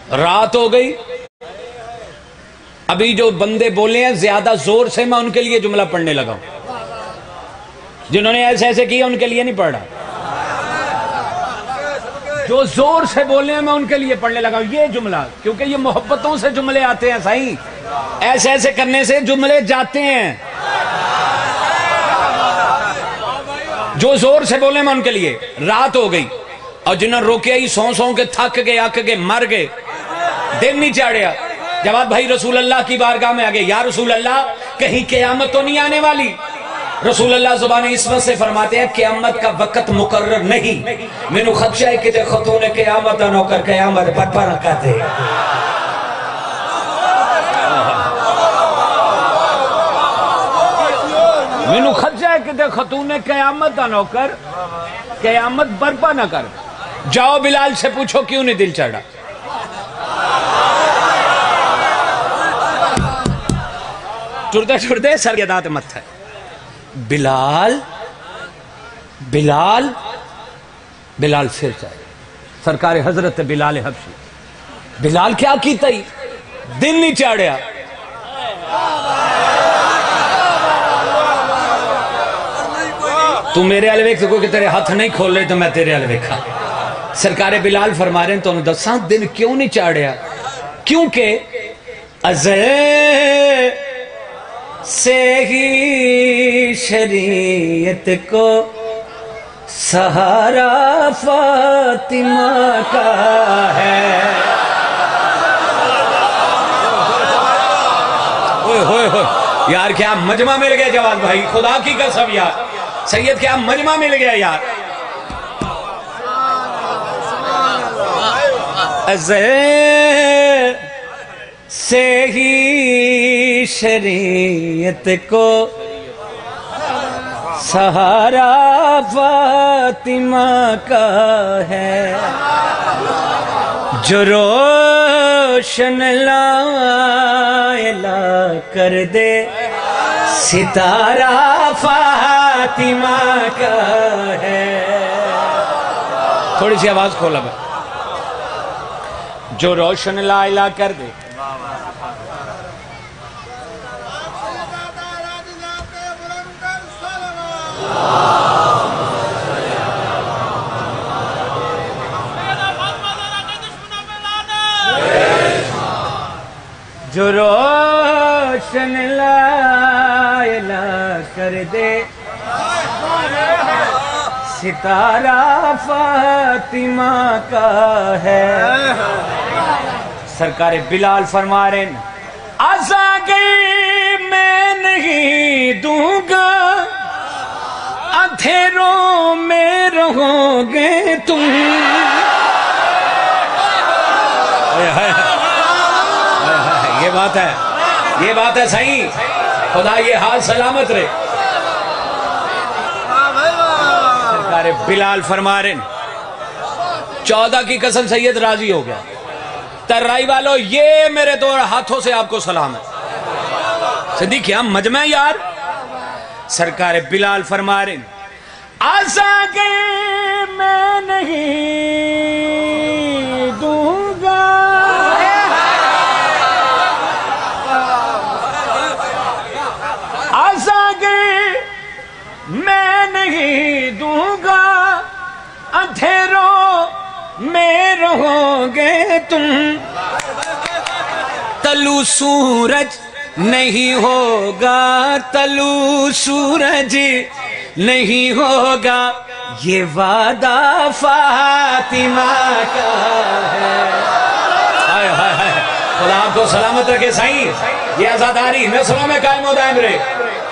رات ہو گئی. ابھی جو بندے بولے ہیں زیادہ زور سے میں ان کے لیے جملہ پڑھنے لگا ہوں. جنہوں نے ایسے ایسے کیا ان کے لیے نہیں پڑھ رہا. جو زور سے بولے ہیں میں ان کے لیے پڑھنے لگا ہوں یہ جملہ, کیونکہ یہ محبتوں سے جملے آتے ہیں. صحیح ایسے ایسے کرنے سے جملے جاتے ہیں. جو زور سے بولے میں ان کے لیے. رات ہو گئی اور جنہوں نے روکیا ہی سو کے تھک گئے, اک گئے, مر گئے, دن نہیں چاڑیا. جواد بھائی رسول اللہ کی بارگاہ میں آگے, یا رسول اللہ کہیں قیامت تو نہیں آنے والی؟ رسول اللہ زبان عصمت سے فرماتے ہیں قیامت کا وقت مقرر نہیں, مینو خدشہ ہے کہ خطون قیامت نو کر قیامت برپا نہ کر دے. مینو خدشہ ہے کہ خطون قیامت نو کر قیامت برپا نہ کر. جاؤ بلال سے پوچھو کیوں نہیں دل چڑھا. ٹرتے ٹرتے سر کے دانت مت ہے. بلال بلال بلال پھر جائے. سرکار حضرت بلال حبشی. بلال کیا کیتا ہی دن نہیں چاڑیا. تو میرے والے ویکھ کوئی کہ تیرے ہاتھ نہیں کھول رہے تو میں تیرے والے ویکھا. سرکار بلال فرما رہے ہیں تو انہوں دساں دن کیوں نہیں چاڑیا؟ کیونکہ ازل سے ہی شریعت کو سہارا فاطمہ کا ہے. یار کیا مجمع مل گیا جواد بھائی, خدا کی قسم یار سید کیا مجمع مل گیا یار. ازل سے ہی شریعت کو سہارا فاطمہ کا ہے, جو روشن لا کر دے ستارہ فاطمہ کا ہے. تھوڑی سی آواز کھولا بھائی. جو روشن لا کر دے جو روشن لا کر دے ستارہ فاطمہ کا ہے. سرکار بلال فرما رہے ہیں آزادی میں نہیں دوں گا, اندھیروں میں رہو گے تم. یہ بات ہے صحیح. خدا یہ حال سلامت رہے. سرکار بلال فرما رہے ہیں 14 کی قسم سید راضی ہو گیا. ترائی والو یہ میرے دو ہاتھوں سے آپ کو سلام ہے. صدیق کیا مجمع یار. سرکار بلال فرما رہے ہیں آزادی میں نہیں دوں گا, میں نہیں دوں گا, اندھیروں میں رہو گے تم. طلوع سورج نہیں ہوگا, طلوع سورج نہیں ہوگا, یہ وعدہ فاطمہ کا ہے. خدا آپ کو سلامت رکھے سائیں. یہ آزاداری نسلوں میں قائم و دائم رہے.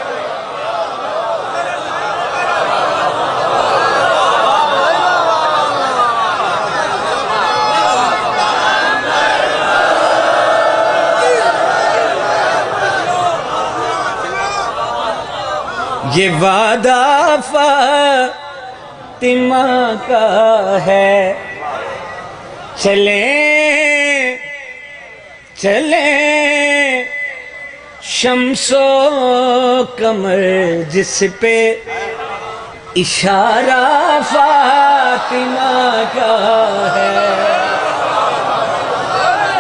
یہ وعدہ فاطمہ کا ہے. چلیں چلیں شمس و قمر جس پہ اشارہ فاطمہ کا ہے.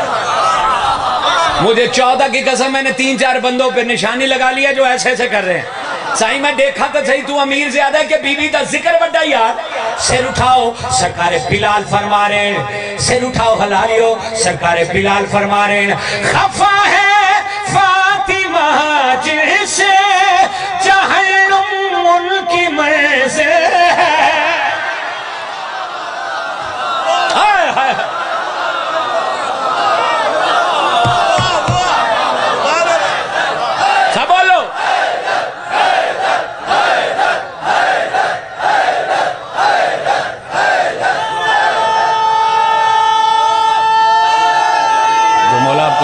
مجھے 14 کی قسم میں نے 3-4 بندوں پہ نشانی لگا لیا جو ایسے ایسے کر رہے ہیں سائیں میں دیکھا تو صحیح تو امیر زیادہ ہے کہ بی بی دا ذکر بڑا یار سر اٹھاؤ سرکار بلال فرما رہے ہیں سر اٹھاؤ حلالیو سرکار بلال فرما رہے ہیں خفا ہے فاطمہ جسے جہنم ان کی منزل ہے سب بولو جو مولا آپ کو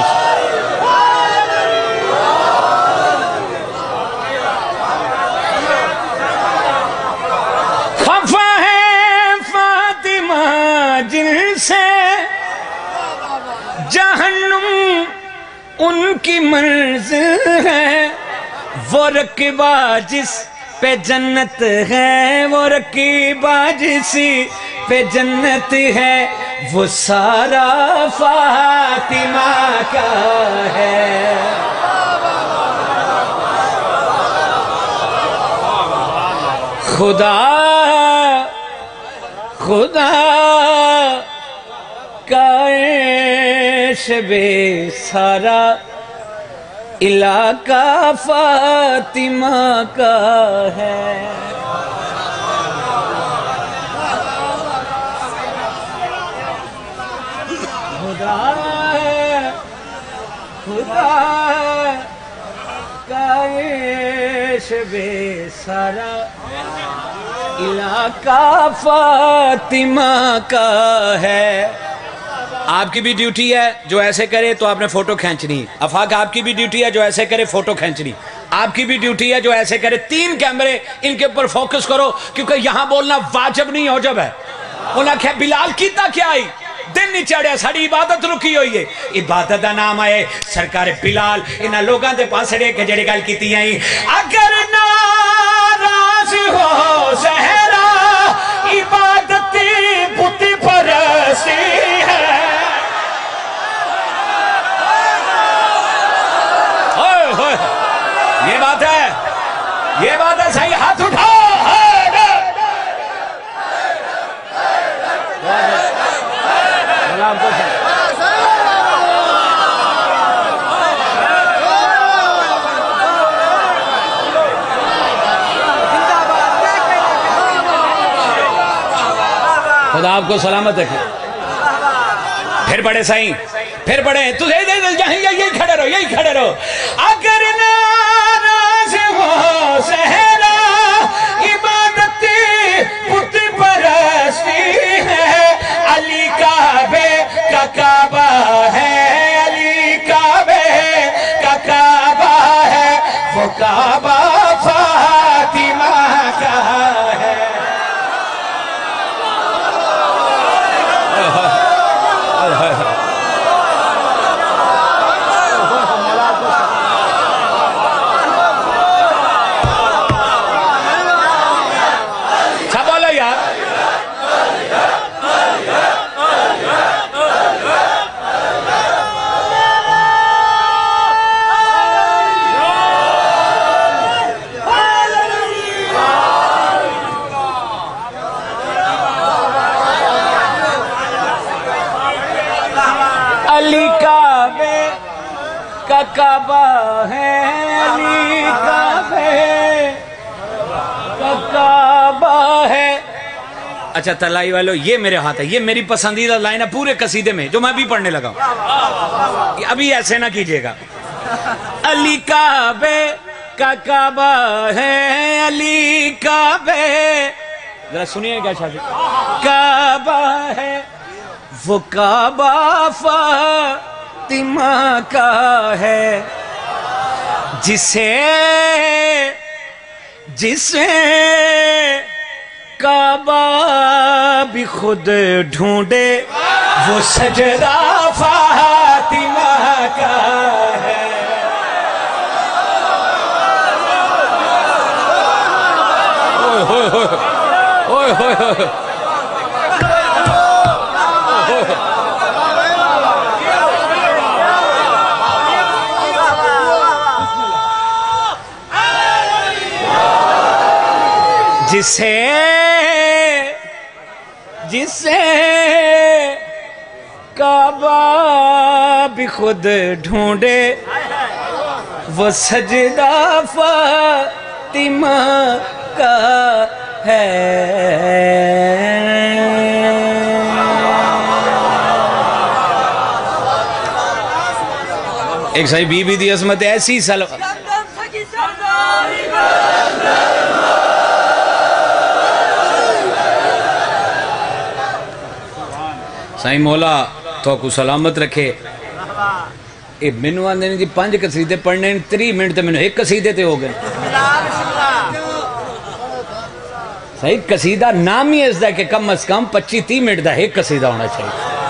خفا ہے فاطمہ جن سے جہنم ان کی منزل ہے وہ رقیبہ جس پہ جنت ہے وہ رقیبہ جس پہ جنت ہے وہ سارا فاطمہ کا ہے خدا خدا کا عیش بے سارا علاقہ فاطمہ کا ہے خدا خدا کا عیش بے سارا علاقہ فاطمہ کا ہے آپ کی بھی ڈیوٹی ہے جو ایسے کرے تو آپ نے فوٹو کھینچنی افاق آپ کی بھی ڈیوٹی ہے جو ایسے کرے فوٹو کھینچنی آپ کی بھی ڈیوٹی ہے جو ایسے کرے 3 کیمرے ان کے اوپر فوکس کرو کیونکہ یہاں بولنا واجب نہیں ہوجب ہے انہاں کہا بلال کیتا کیا آئی دن نہیں چڑھیا ساڑی عبادت رکی ہوئی ہے عبادت دا نام آئے سرکار بلال انہاں لوگاں دے پاسڑے کہ جڑے گل کیتی آئی اگر ناراض ہو زہرا عبادت بت پرستی ہے یہ بات ہے صحیح ہاتھ اٹھاؤ خدا آپ کو سلامت رکھے پھر بڑے سائیں پھر بڑے تو یہی کھڑے رہو یہی کھڑے رہو اگر ناراض ہو زہرا عبادت بت پرستی ہے علی کعبے کا کعبہ ہے علی کعبے کا کعبہ ہے وہ کعبہ فاطمہ کا ہے علی کعبے کا کعبہ ہے علی کعبے کا کعبہ ہے اچھا تلائی والو یہ میرے ہاتھ ہے یہ میری پسندیدہ لائن ہے پورے قصیدے میں جو میں بھی پڑھنے لگا ہوں ابھی ایسے نہ کیجئے گا علی کعبے کا کعبہ ہے علی کعبے ذرا سنیے کیا شاہد کعبہ ہے وہ کعبہ فاطمہ کا ہے جسے کعبہ بھی خود ڈھونڈے وہ سجدہ فاطمہ کا ہے اوہ اوہ جسے کعبہ بھی خود ڈھونڈے وہ سجدہ فاطمہ کا ہے. ایک صحیح بی بی دی عظمت ایسی سائیں مولا تو کو سلامت رکھے. اے منو آندے جی 5 قصیدے پڑھنے 3 منٹ تے منو ایک قصیدے تے ہو گئے. صحیح قصیدہ نام ہی اس دا کہ کم از کم 25-30 منٹ دا ایک قصیدہ ہونا چاہیے.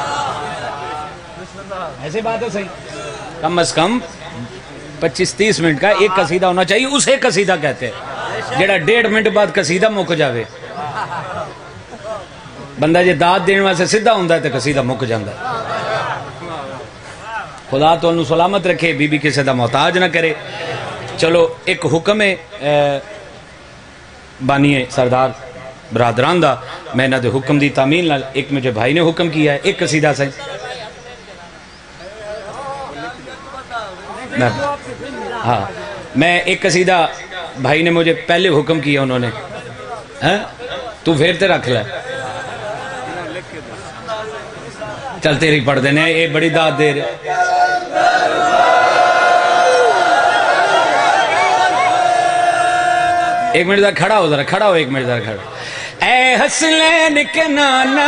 ایسے بات ہے صحیح کم از کم 25-30 منٹ کا ایک قصیدہ ہونا چاہیے. اسے قصیدہ کہتے ہیں جیڑا 1.5 منٹ بعد قصیدہ مک جاوے. بندہ جے داد دینے واسے سدھا ہوندہ ہے تو قصیدہ مک جاندہ ہے. خدا تو انہوں سلامت رکھے بی بی کسی دا محتاج نہ کرے. چلو ایک حکم ہے بانی سردار برادران دا میں نہ دے حکم دی تعمیل نہ ایک مجھے بھائی نے حکم کیا ہے ایک قصیدہ سے ہاں میں ایک قصیدہ بھائی نے مجھے پہلے حکم کیا انہوں نے تو پھیرتے رکھ لے چل تیری پڑھ دینے اے بڑی داد دے رہے. ایک منٹ در کھڑا ہو ذرا کھڑا ہو ایک منٹ در کھڑا. اے حسنین کے نانا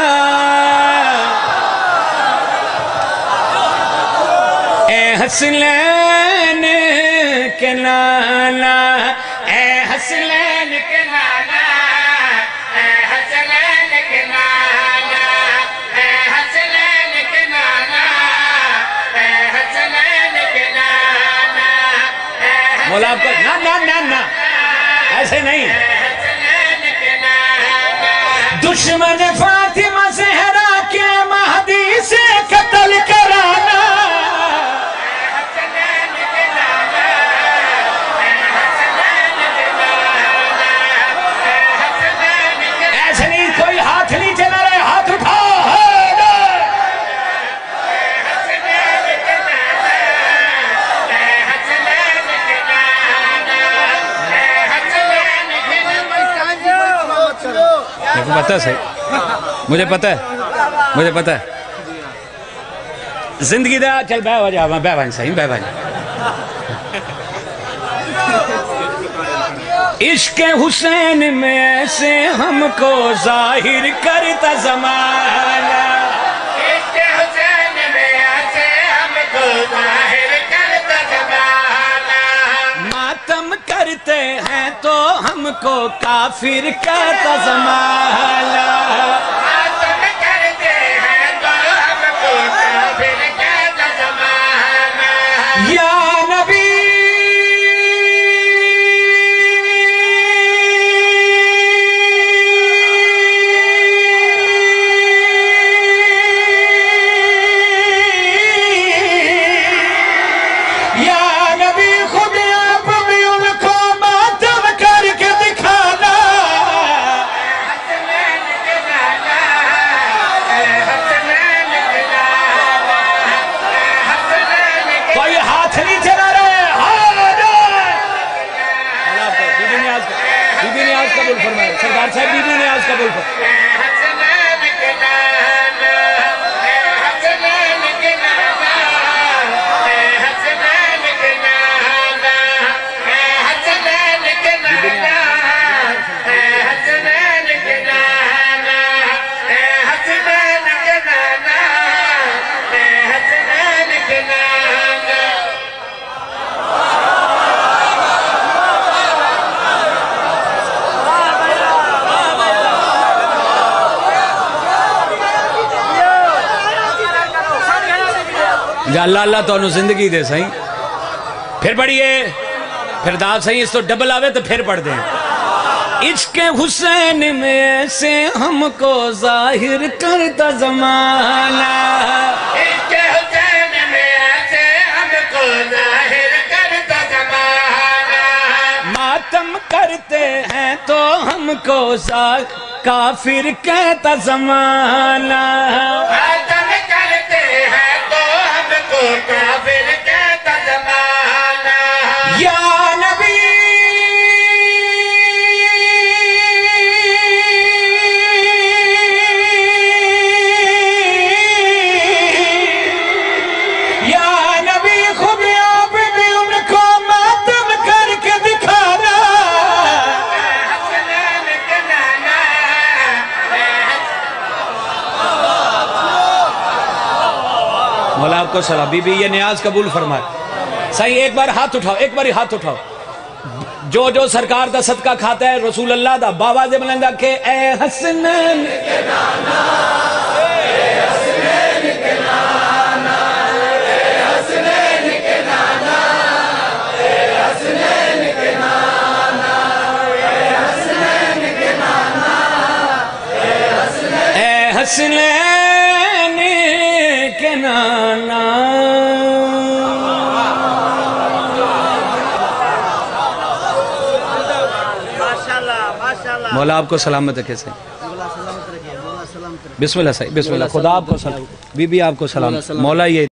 اے حسنین کے نانا اے حسنین کے نانا اے حسنین کے نانا اے حسنین کے نانا اے حسنین کے نانا. مولا آپ کو نا ایسے نہیں. دشمن فاطمہ زہرا کے مہدی سے قتل کرانا ایسے نہیں. کوئی ہاتھ نہیں چلا رہے ہاتھ اٹھاؤ. پتہ ہے مجھے پتہ ہے زندگی دا چل بے وجہ بے بھائی صحیح بے بھائی. عشق حسین میں ایسے ہم کو ظاہر کرتا زمانہ عشق حسین میں ایسے ہم کو ظاہر کرتا زمانہ. ماتم کرتے ہیں تو ہم کو کافر کہتا زمانہ. ماتم کرتے ہیں تو ہم کو کافر کہتا زمانہ. یا نبی سرکار صاحب بی بی نیاز قبول کر. اللہ اللہ تو انہوں زندگی دے سائیں. پھر پڑھئے پھر داد سائیں اس تو ڈبل آوے تو پھر پڑھ دیں. عشق حسین میں ایسے ہم کو ظاہر کرتا زمانہ عشق حسین میں ایسے ہم کو ظاہر کرتا زمانہ. ماتم کر کرتے ہیں تو ہم کو کافر کہتا زمانہ، ستم کرتے ہیں تو ہم کو کافر کہتا زمانہ، یا نبی مولا آپ کو سلام۔ بی بی یہ نیاز قبول فرمائے۔ صحیح ایک بار ہاتھ اٹھاؤ، ایک بار ہاتھ اٹھاؤ۔ جو سرکار دا صدقہ کھاتا ہے رسول اللہ دا بابا دے بلندہ کہ اے حسنین کے نانا، اے حسنین کے نانا، اے حسنین کے نانا، اے حسنین کے نانا، اے حسنین کے نانا، اے حسنین کے نانا۔ مولا آپ کو سلامت رکھے سے۔ بسم اللہ صحیح، بسم اللہ۔ خدا آپ کو سلام، بی بی آپ کو سلام۔ مولا یہ